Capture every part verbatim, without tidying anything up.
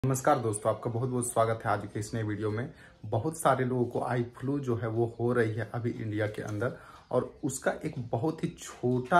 नमस्कार दोस्तों, आपका बहुत बहुत स्वागत है आज के इस नए वीडियो में। बहुत सारे लोगों को आई फ्लू जो है वो हो रही है अभी इंडिया के अंदर, और उसका एक बहुत ही छोटा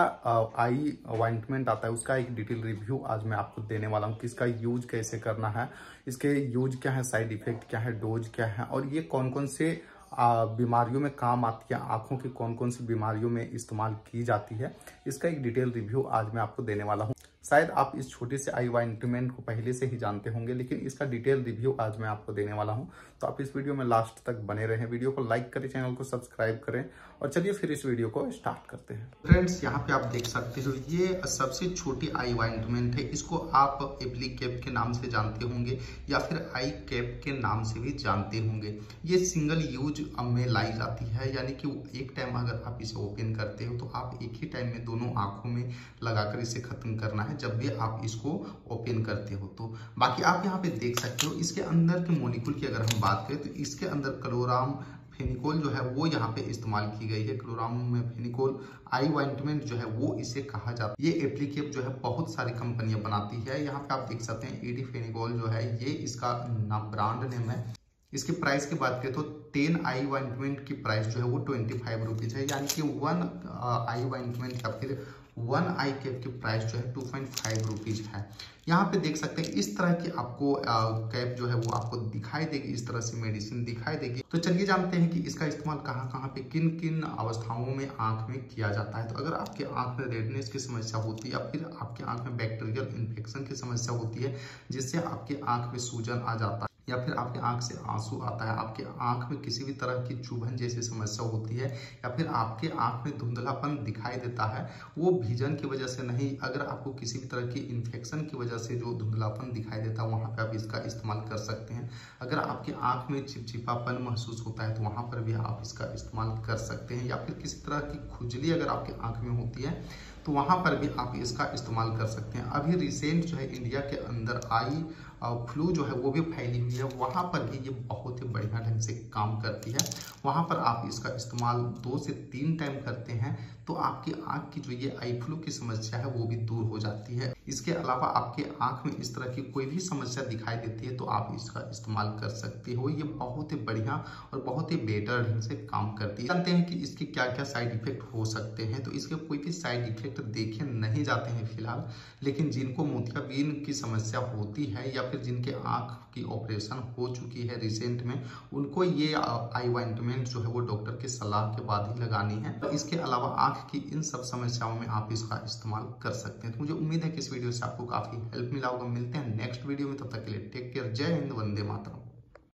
आई ऑइंटमेंट आता है, उसका एक डिटेल रिव्यू आज मैं आपको देने वाला हूँ कि इसका यूज कैसे करना है, इसके यूज क्या है, साइड इफेक्ट क्या है, डोज क्या है, और ये कौन कौन से बीमारियों में काम आती है, आंखों की कौन कौन सी बीमारियों में इस्तेमाल की जाती है, इसका एक डिटेल रिव्यू आज मैं आपको देने वाला हूँ। शायद आप इस छोटे से आई ऑइंटमेंट को पहले से ही जानते होंगे, लेकिन इसका डिटेल रिव्यू आज मैं आपको देने वाला हूं। तो आप इस वीडियो में लास्ट तक बने रहें, वीडियो को लाइक करें, चैनल को सब्सक्राइब करें, और चलिए फिर इस वीडियो को स्टार्ट करते हैं। फ्रेंड्स, यहाँ पे आप देख सकते हो ये सबसे छोटी आई ऑइंटमेंट है। इसको आप एप्लीकेप के नाम से जानते होंगे या फिर आई कैप के नाम से भी जानते होंगे। ये सिंगल यूज में लाई जाती है, यानी कि एक टाइम अगर आप इसे ओपन करते हो तो आप एक ही टाइम में दोनों आंखों में लगाकर इसे खत्म करना है जब भी आप इसको ओपन करते हो। तो बाकी आप यहाँ पे देख सकते हो इसके अंदर के मॉलिक्यूल की अगर हम बात करें तो इसके अंदर क्लोराम फेनिकोल जो है वो यहाँ पे इस्तेमाल की गई है। क्लोराम में फेनिकोल आई ऑइंटमेंट जो है वो इसे कहा जाता है। ये एप्लीकेप जो है बहुत सारी कंपनियां बनाती है। यहाँ पे आप देख सकते हैं ईडी फेनिकोल जो है ये इसका नाम ब्रांड नेम है। इसके प्राइस की बात करें तो टेन आई ऑइंटमेंट की प्राइस जो है वो ट्वेंटी फाइव रुपीज है, यानी कि वन आई ऑइंटमेंट या फिर वन आई कैप की प्राइस जो है टू पॉइंट फाइव रुपीज है। यहाँ पे देख सकते हैं इस तरह की आपको कैप जो है वो आपको दिखाई देगी, इस तरह से मेडिसिन दिखाई देगी। तो चलिए जानते हैं कि इसका इस्तेमाल कहाँ कहाँ पे किन किन अवस्थाओं में आंख में किया जाता है। तो अगर आपके आंख में रेडनेस की समस्या होती है या फिर आपके आंख में बैक्टीरियल इन्फेक्शन की समस्या होती है जिससे आपके आंख में सूजन आ जाता है, या फिर आपके आंख से आंसू आता है, आपके आंख में किसी भी तरह की चुभन जैसी समस्या होती है, या फिर आपके आंख में धुंधलापन दिखाई देता है, वो विजन की वजह से नहीं, अगर आपको किसी भी तरह की इन्फेक्शन की वजह से जो धुंधलापन दिखाई देता है वहां पे आप इसका इस्तेमाल कर सकते हैं। अगर आपके आंख में चिपचिपापन महसूस होता है तो वहां पर भी आप इसका इस्तेमाल कर सकते हैं, या फिर किसी तरह की खुजली अगर आपके आंख में होती है तो वहां पर भी आप इसका इस्तेमाल कर सकते हैं। अभी रिसेंट जो है इंडिया के अंदर आई फ्लू जो है वो भी फैली हुई है, वहां पर भी ये बहुत ही बढ़िया ढंग से काम करती है। वहां पर आप इसका इस्तेमाल दो से तीन टाइम करते हैं तो आपकी आंख की जो ये आई फ्लू की समस्या है वो भी दूर हो जाती है। इसके अलावा आपके आंख में इस तरह की कोई भी समस्या दिखाई देती है तो आप इसका इस्तेमाल कर सकते हो। ये बहुत ही बढ़िया और बहुत ही बेटर ढंग से काम करती है। जानते हैं कि इसके क्या क्या साइड इफेक्ट हो सकते हैं। तो इसके कोई भी साइड इफेक्ट देखे नहीं जाते हैं फिलहाल, लेकिन जिनको मोतियाबिंद की समस्या होती है या फिर जिनके आंख की ऑपरेशन हो चुकी है रिसेंट में, उनको ये आई ऑइंटमेंट जो है वो डॉक्टर की सलाह के बाद ही लगानी है। तो इसके अलावा आंख की इन सब समस्याओं में आप इसका इस्तेमाल कर सकते हैं। तो मुझे उम्मीद है कि इस वीडियो से आपको काफी हेल्प मिला होगा। मिलते हैं नेक्स्ट वीडियो में, तब तक के लिए टेक केयर। जय हिंद, वंदे मातरम।